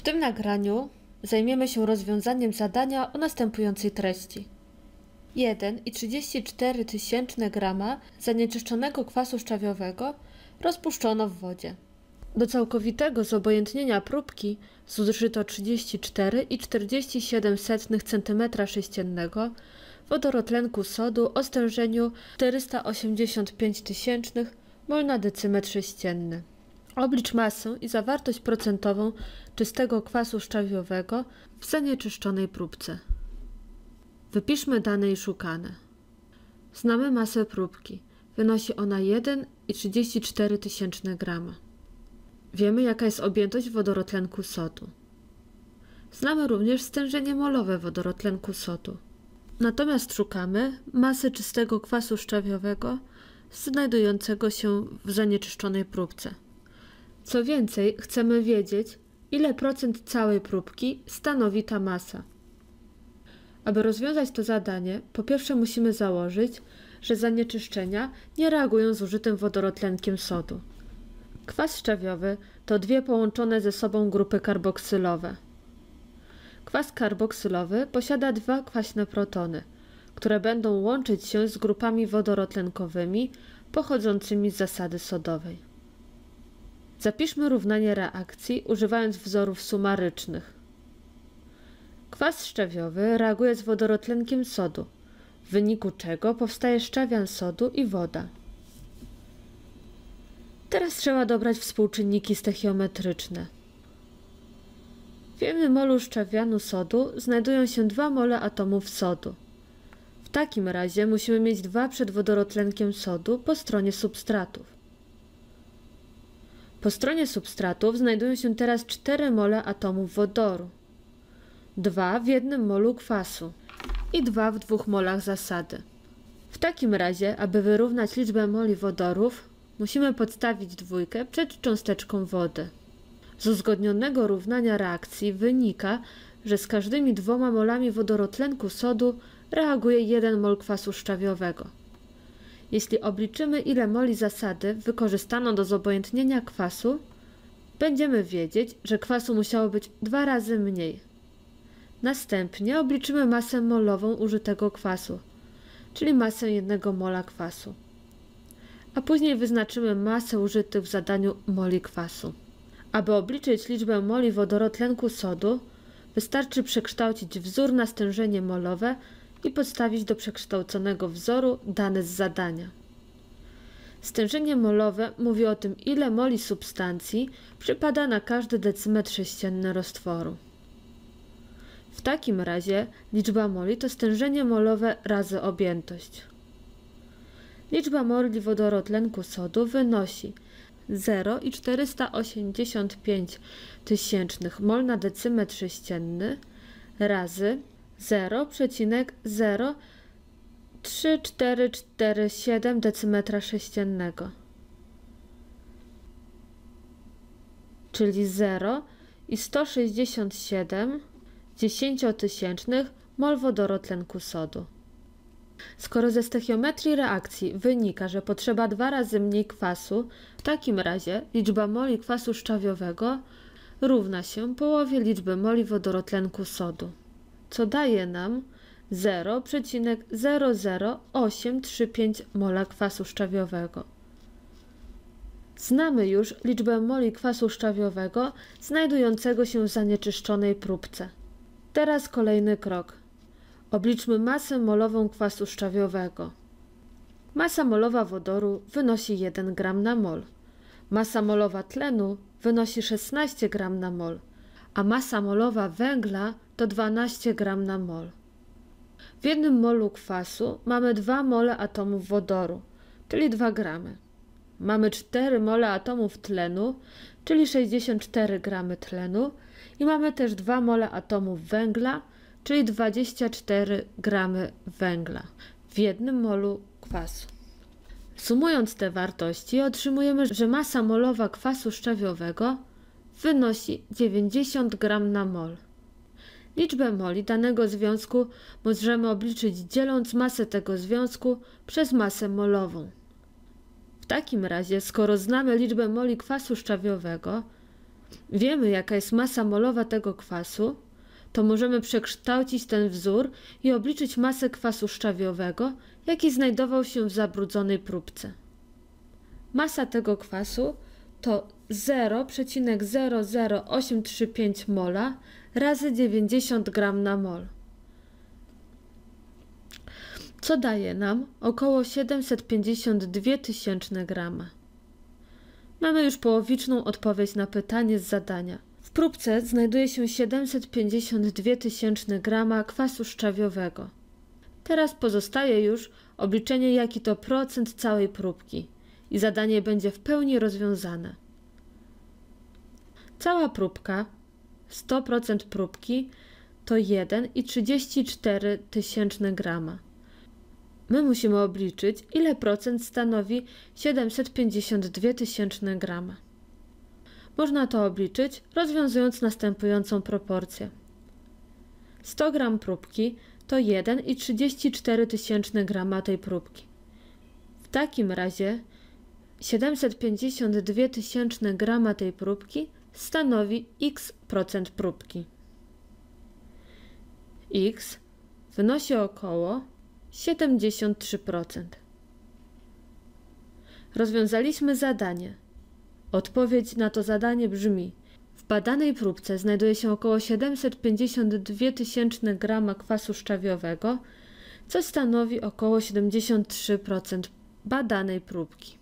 W tym nagraniu zajmiemy się rozwiązaniem zadania o następującej treści. 1,34 grama zanieczyszczonego kwasu szczawiowego rozpuszczono w wodzie. Do całkowitego zobojętnienia próbki zużyto 34,47 cm3 wodorotlenku sodu o stężeniu 485 000 mol na decymetr sześcienny. Oblicz masę i zawartość procentową czystego kwasu szczawiowego w zanieczyszczonej próbce. Wypiszmy dane i szukane. Znamy masę próbki. Wynosi ona 1,34 grama. Wiemy, jaka jest objętość wodorotlenku sodu. Znamy również stężenie molowe wodorotlenku sodu. Natomiast szukamy masy czystego kwasu szczawiowego znajdującego się w zanieczyszczonej próbce. Co więcej, chcemy wiedzieć, ile procent całej próbki stanowi ta masa. Aby rozwiązać to zadanie, po pierwsze musimy założyć, że zanieczyszczenia nie reagują z użytym wodorotlenkiem sodu. Kwas szczawiowy to dwie połączone ze sobą grupy karboksylowe. Kwas karboksylowy posiada dwa kwaśne protony, które będą łączyć się z grupami wodorotlenkowymi pochodzącymi z zasady sodowej. Zapiszmy równanie reakcji używając wzorów sumarycznych. Kwas szczawiowy reaguje z wodorotlenkiem sodu, w wyniku czego powstaje szczawian sodu i woda. Teraz trzeba dobrać współczynniki stoichiometryczne. W jednym molu szczawianu sodu znajdują się 2 mole atomów sodu. W takim razie musimy mieć 2 przed wodorotlenkiem sodu po stronie substratów. Po stronie substratów znajdują się teraz 4 mole atomów wodoru, 2 w jednym molu kwasu i 2 w 2 molach zasady. W takim razie, aby wyrównać liczbę moli wodorów, musimy podstawić dwójkę przed cząsteczką wody. Z uzgodnionego równania reakcji wynika, że z każdymi 2 molami wodorotlenku sodu reaguje 1 mol kwasu szczawiowego. Jeśli obliczymy, ile moli zasady wykorzystano do zobojętnienia kwasu, będziemy wiedzieć, że kwasu musiało być 2 razy mniej. Następnie obliczymy masę molową użytego kwasu, czyli masę 1 mola kwasu. A później wyznaczymy masę użytych w zadaniu moli kwasu. Aby obliczyć liczbę moli wodorotlenku sodu, wystarczy przekształcić wzór na stężenie molowe i podstawić do przekształconego wzoru dane z zadania. Stężenie molowe mówi o tym, ile moli substancji przypada na każdy decymetr sześcienny roztworu. W takim razie liczba moli to stężenie molowe razy objętość. Liczba moli wodorotlenku sodu wynosi 0,485 mol na decymetr sześcienny razy 0,03447 decymetra sześciennego, czyli 0,167 dziesięciotysięcznych mol wodorotlenku sodu. Skoro ze stoichiometrii reakcji wynika, że potrzeba 2 razy mniej kwasu, w takim razie liczba moli kwasu szczawiowego równa się połowie liczby moli wodorotlenku sodu, co daje nam 0,00835 mola kwasu szczawiowego. Znamy już liczbę moli kwasu szczawiowego znajdującego się w zanieczyszczonej próbce. Teraz kolejny krok. Obliczmy masę molową kwasu szczawiowego. Masa molowa wodoru wynosi 1 gram na mol. Masa molowa tlenu wynosi 16 gram na mol, a masa molowa węgla to 12 gram na mol. W jednym molu kwasu mamy 2 mole atomów wodoru, czyli 2 gramy. Mamy 4 mole atomów tlenu, czyli 64 gramy tlenu i mamy też 2 mole atomów węgla, czyli 24 gramy węgla w jednym molu kwasu. Sumując te wartości otrzymujemy, że masa molowa kwasu szczawiowego wynosi 90 gram na mol. Liczbę moli danego związku możemy obliczyć dzieląc masę tego związku przez masę molową. W takim razie, skoro znamy liczbę moli kwasu szczawiowego, wiemy, jaka jest masa molowa tego kwasu, to możemy przekształcić ten wzór i obliczyć masę kwasu szczawiowego, jaki znajdował się w zabrudzonej próbce. Masa tego kwasu to 0,00835 mola razy 90 gram na mol, co daje nam około 752 tysięczne grama. Mamy już połowiczną odpowiedź na pytanie z zadania. W próbce znajduje się 752 tysięczne grama kwasu szczawiowego. Teraz pozostaje już obliczenie, jaki to procent całej próbki i zadanie będzie w pełni rozwiązane. Cała próbka, 100% próbki, to 1,34 grama. My musimy obliczyć, ile procent stanowi 752 tysięczne grama. Można to obliczyć, rozwiązując następującą proporcję. 100 gram próbki to 1,34 grama tej próbki. W takim razie 752 tysięczne grama tej próbki stanowi x procent próbki. X wynosi około 73%. Rozwiązaliśmy zadanie. Odpowiedź na to zadanie brzmi: w badanej próbce znajduje się około 752 tysięczne grama kwasu szczawiowego, co stanowi około 73% badanej próbki.